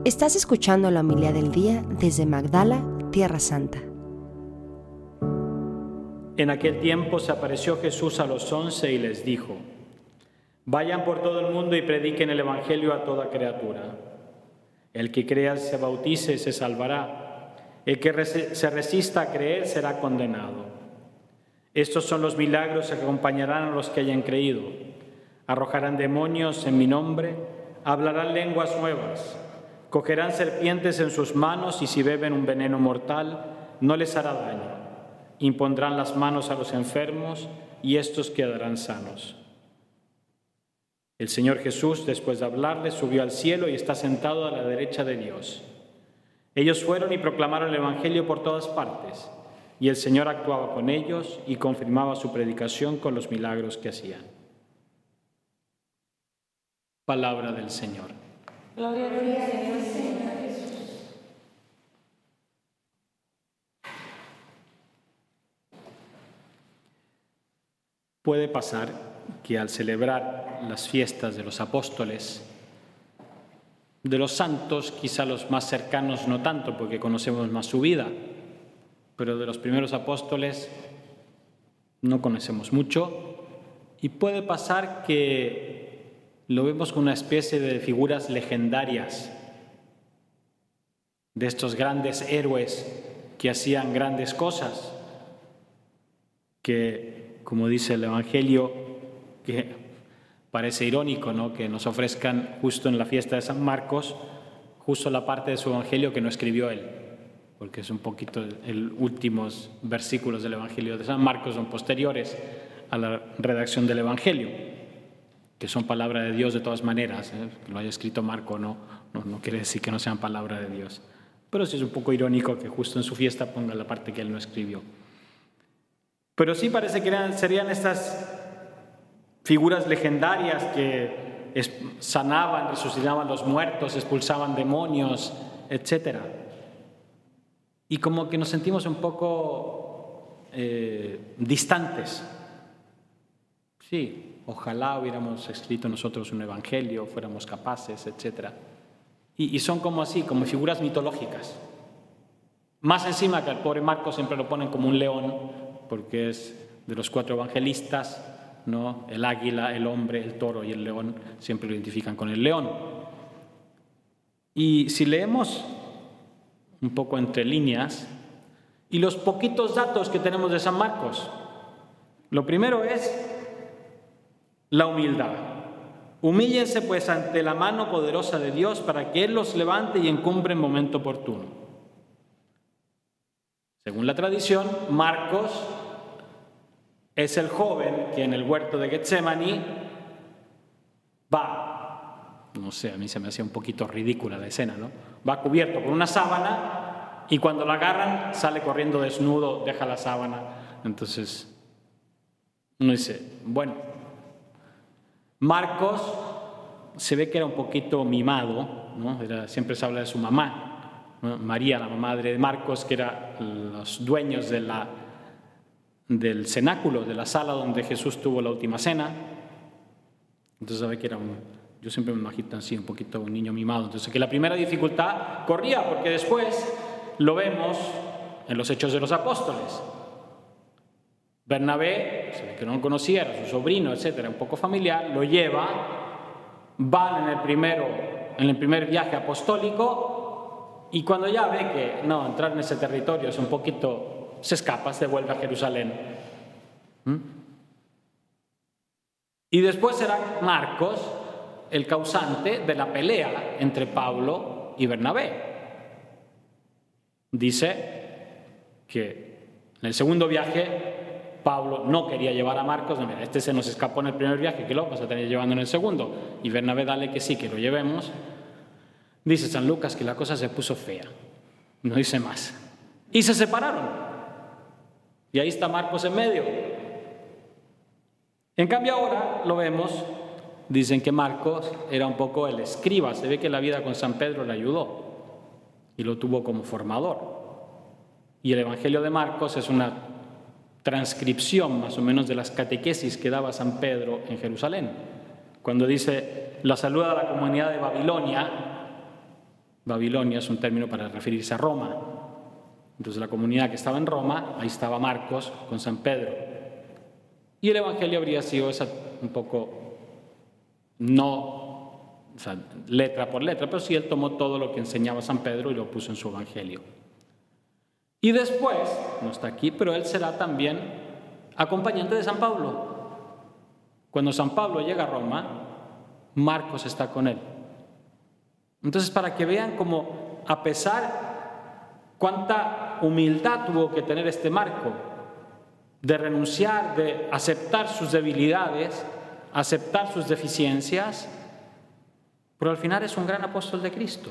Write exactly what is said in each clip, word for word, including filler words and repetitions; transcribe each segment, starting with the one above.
Estás escuchando la homilía del día desde Magdala, Tierra Santa. En aquel tiempo se apareció Jesús a los once y les dijo: vayan por todo el mundo y prediquen el evangelio a toda criatura. El que crea y se bautice se salvará. El que se resista a creer será condenado. Estos son los milagros que acompañarán a los que hayan creído. Arrojarán demonios en mi nombre, hablarán lenguas nuevas, cogerán serpientes en sus manos y si beben un veneno mortal no les hará daño. Impondrán las manos a los enfermos y estos quedarán sanos. El Señor Jesús, después de hablarles, subió al cielo y está sentado a la derecha de Dios. Ellos fueron y proclamaron el evangelio por todas partes, y el Señor actuaba con ellos y confirmaba su predicación con los milagros que hacían. Palabra del Señor. Gloria a Dios, Señor Jesús. Puede pasar que al celebrar las fiestas de los apóstoles, de los santos, quizá los más cercanos no tanto porque conocemos más su vida, pero de los primeros apóstoles no conocemos mucho, y puede pasar que lo vemos como una especie de figuras legendarias, de estos grandes héroes que hacían grandes cosas, que, como dice el Evangelio, que parece irónico, ¿no?, que nos ofrezcan justo en la fiesta de San Marcos, justo la parte de su Evangelio que no escribió él, porque es un poquito los últimos versículos del Evangelio de San Marcos, son posteriores a la redacción del Evangelio, que son palabra de Dios de todas maneras, ¿eh? Que lo haya escrito Marco no, no, no quiere decir que no sean palabra de Dios, pero sí es un poco irónico que justo en su fiesta ponga la parte que él no escribió. Pero sí parece que eran, serían estas figuras legendarias que sanaban, resucitaban los muertos, expulsaban demonios, etcétera. Y como que nos sentimos un poco eh, distantes. Sí, ojalá hubiéramos escrito nosotros un evangelio, fuéramos capaces, etcétera. Y, y son como así, como figuras mitológicas. Más encima que al pobre Marcos siempre lo ponen como un león, porque es de los cuatro evangelistas, ¿no? El águila, el hombre, el toro y el león siempre lo identifican con el león. Y si leemos un poco entre líneas y los poquitos datos que tenemos de San Marcos, lo primero es la humildad. Humíllense pues ante la mano poderosa de Dios para que Él los levante y encumbre en momento oportuno. Según la tradición, Marcos es el joven que en el huerto de Getsemaní va, no sé, a mí se me hacía un poquito ridícula la escena, ¿no? Va cubierto por una sábana y cuando lo agarran sale corriendo desnudo, deja la sábana. Entonces, uno dice, bueno, Marcos se ve que era un poquito mimado, ¿no? Era, siempre se habla de su mamá, ¿no? María, la madre de Marcos, que era los dueños de la del cenáculo, de la sala donde Jesús tuvo la última cena. Entonces sabe que era un, yo siempre me imagino así, un poquito un niño mimado. Entonces que la primera dificultad corría, porque después lo vemos en los Hechos de los Apóstoles. Bernabé, se ve que no lo conocía, era su sobrino, etcétera, un poco familiar, lo lleva, van en el primero, en el primer viaje apostólico, y cuando ya ve que no, entrar en ese territorio es un poquito, se escapa, se vuelve a Jerusalén. ¿Mm? Y después será Marcos el causante de la pelea entre Pablo y Bernabé. Dice que en el segundo viaje Pablo no quería llevar a Marcos, no, mira, este se nos escapó en el primer viaje, que lo vas a tener llevando en el segundo. Y Bernabé, dale que sí, que lo llevemos. Dice San Lucas que la cosa se puso fea, no dice más. Y se separaron. Y ahí está Marcos en medio. En cambio ahora lo vemos, dicen que Marcos era un poco el escriba, se ve que la vida con San Pedro le ayudó y lo tuvo como formador. Y el Evangelio de Marcos es una transcripción más o menos de las catequesis que daba San Pedro en Jerusalén. Cuando dice, la saluda a la comunidad de Babilonia, Babilonia es un término para referirse a Roma. Entonces la comunidad que estaba en Roma, ahí estaba Marcos con San Pedro. Y el Evangelio habría sido esa, un poco, no o sea, letra por letra, pero sí él tomó todo lo que enseñaba San Pedro y lo puso en su Evangelio. Y después, no está aquí, pero él será también acompañante de San Pablo. Cuando San Pablo llega a Roma, Marcos está con él. Entonces, para que vean cómo, a pesar cuánta humildad tuvo que tener este Marco, de renunciar, de aceptar sus debilidades, aceptar sus deficiencias, pero al final es un gran apóstol de Cristo.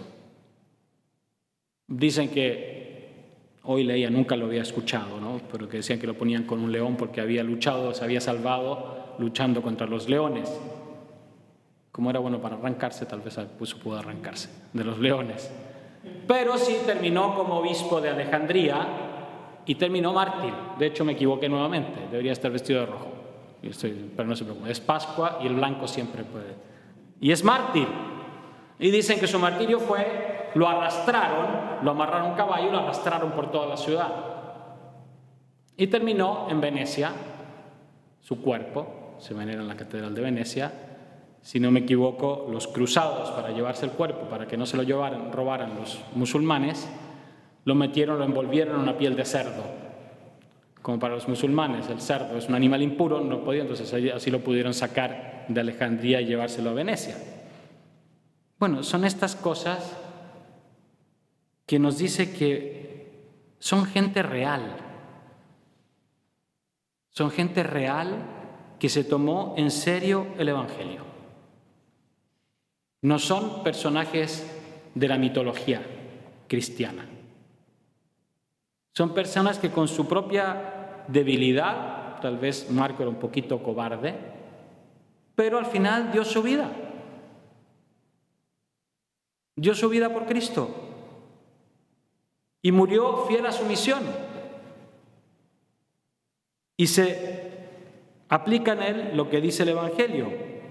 Dicen que, hoy leía, nunca lo había escuchado, ¿no? Pero que decían que lo ponían con un león porque había luchado, se había salvado luchando contra los leones. Como era bueno para arrancarse, tal vez pues, pudo arrancarse de los leones. Pero sí terminó como obispo de Alejandría y terminó mártir. De hecho, me equivoqué nuevamente, debería estar vestido de rojo. Yo estoy, pero no se preocupe, es Pascua y el blanco siempre puede. Y es mártir. Y dicen que su martirio fue, lo arrastraron, lo amarraron a un caballo y lo arrastraron por toda la ciudad. Y terminó en Venecia, su cuerpo, se venera en la Catedral de Venecia. Si no me equivoco, los cruzados, para llevarse el cuerpo, para que no se lo llevaran, robaran los musulmanes, lo metieron, lo envolvieron en una piel de cerdo. Como para los musulmanes el cerdo es un animal impuro, no podía, entonces así lo pudieron sacar de Alejandría y llevárselo a Venecia. Bueno, son estas cosas que nos dice que son gente real. Son gente real que se tomó en serio el Evangelio. No son personajes de la mitología cristiana. Son personas que con su propia debilidad, tal vez Marco era un poquito cobarde, pero al final dio su vida. Dio su vida por Cristo y murió fiel a su misión. Y se aplica en él lo que dice el Evangelio.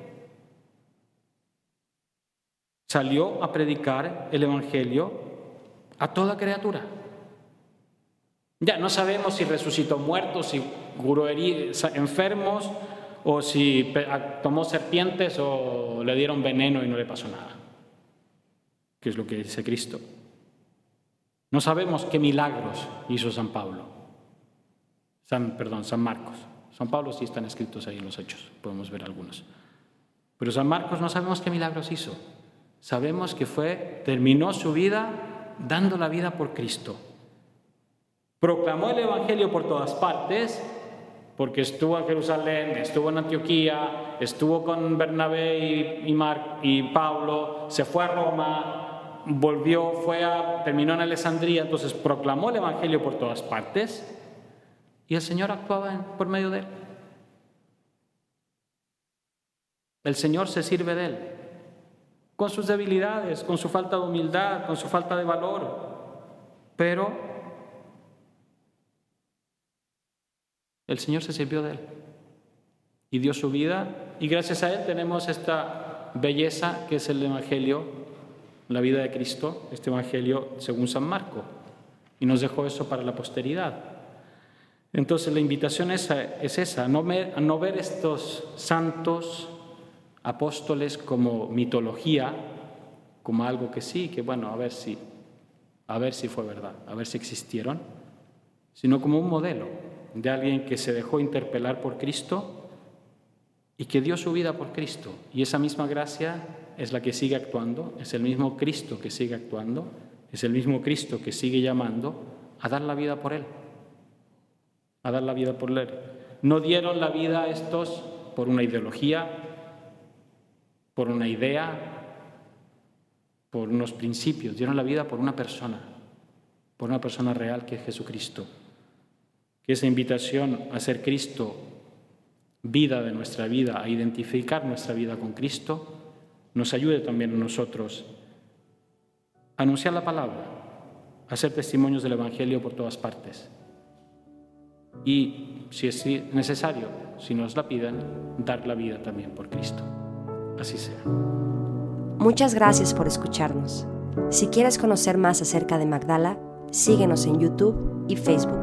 Salió a predicar el Evangelio a toda criatura. Ya no sabemos si resucitó muertos, si curó enfermos, o si tomó serpientes o le dieron veneno y no le pasó nada, que es lo que dice Cristo. No sabemos qué milagros hizo San Pablo, San, perdón, San Marcos. San Pablo sí están escritos ahí en los Hechos, podemos ver algunos. Pero San Marcos no sabemos qué milagros hizo. Sabemos que fue, terminó su vida dando la vida por Cristo. Proclamó el Evangelio por todas partes, porque estuvo en Jerusalén, estuvo en Antioquía, estuvo con Bernabé y, y, Mar, y Pablo, se fue a Roma, volvió, fue a, terminó en Alejandría, entonces proclamó el Evangelio por todas partes y el Señor actuaba en, por medio de él. El Señor se sirve de él, con sus debilidades, con su falta de humildad, con su falta de valor, pero el Señor se sirvió de él y dio su vida, y gracias a él tenemos esta belleza que es el Evangelio, la vida de Cristo, este Evangelio según San Marco, y nos dejó eso para la posteridad. Entonces la invitación es, es esa, no ver, a no ver estos santos apóstoles como mitología, como algo que sí, que bueno, a ver si, a ver si fue verdad, a ver si existieron, sino como un modelo de alguien que se dejó interpelar por Cristo y que dio su vida por Cristo. Y esa misma gracia es la que sigue actuando, es el mismo Cristo que sigue actuando, es el mismo Cristo que sigue llamando a dar la vida por Él, a dar la vida por Él. No dieron la vida a estos por una ideología, por una idea, por unos principios, dieron la vida por una persona, por una persona real que es Jesucristo. Que esa invitación a ser Cristo, vida de nuestra vida, a identificar nuestra vida con Cristo, nos ayude también a nosotros a anunciar la palabra, a ser testimonios del Evangelio por todas partes. Y, si es necesario, si nos la piden, dar la vida también por Cristo. Así sea. Muchas gracias por escucharnos. Si quieres conocer más acerca de Magdala, síguenos en YouTube y Facebook.